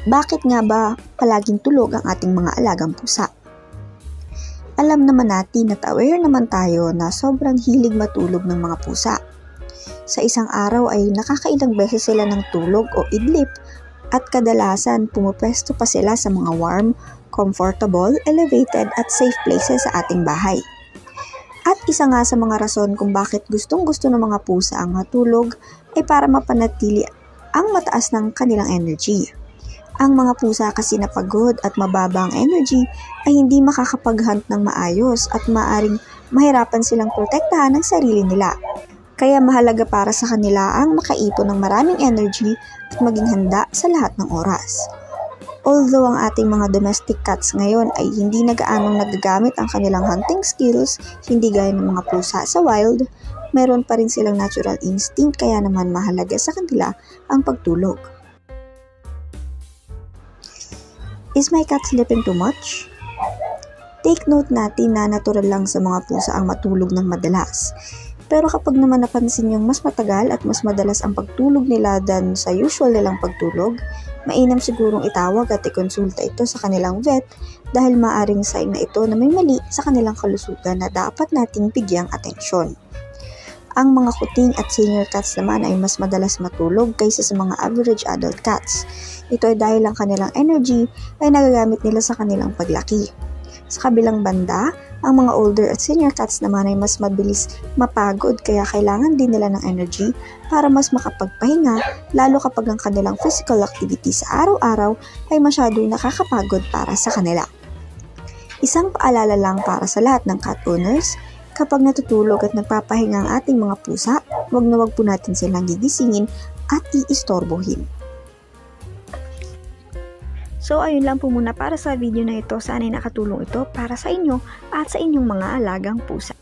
Bakit nga ba palaging tulog ang ating mga alagang pusa? Alam naman natin at aware naman tayo na sobrang hilig matulog ng mga pusa. Sa isang araw ay nakakailang beses sila ng tulog o idlip at kadalasan pumupwesto pa sila sa mga warm, comfortable, elevated at safe places sa ating bahay. At isa nga sa mga rason kung bakit gustong-gusto ng mga pusa ang matulog ay para mapanatili ang mataas ng kanilang energy. Ang mga pusa kasi na pagod at mababa ang energy ay hindi makakapag-hunt ng maayos at maaring mahirapan silang protektahan ang sarili nila. Kaya mahalaga para sa kanila ang makaipon ng maraming energy at maging handa sa lahat ng oras. Although ang ating mga domestic cats ngayon ay hindi na gaanong nagagamit ang kanilang hunting skills, hindi gaya ng mga pusa sa wild, meron pa rin silang natural instinct kaya naman mahalaga sa kanila ang pagtulog. Is my cat sleeping too much? Take note natin na natural lang sa mga pusa ang matulog ng madalas. Pero kapag naman napansin yung mas matagal at mas madalas ang pagtulog nila than sa usual nilang pagtulog, mainam sigurong itawag at ikonsulta ito sa kanilang vet dahil maaring sign na ito na may mali sa kanilang kalusugan na dapat nating bigyang atensyon. Ang mga kuting at senior cats naman ay mas madalas matulog kaysa sa mga average adult cats. Ito ay dahil ang kanilang energy ay nagagamit nila sa kanilang paglaki. Sa kabilang banda, ang mga older at senior cats naman ay mas mabilis mapagod kaya kailangan din nila ng energy para mas makapagpahinga lalo kapag ang kanilang physical activity sa araw-araw ay masyadong nakakapagod para sa kanila. Isang paalala lang para sa lahat ng cat owners, kapag natutulog at nagpapahinga ang ating mga pusa, wag na wag po natin silang gigisingin at iistorbohin. So ayun lang po muna para sa video na ito. Sana'y nakatulong ito para sa inyo at sa inyong mga alagang pusa.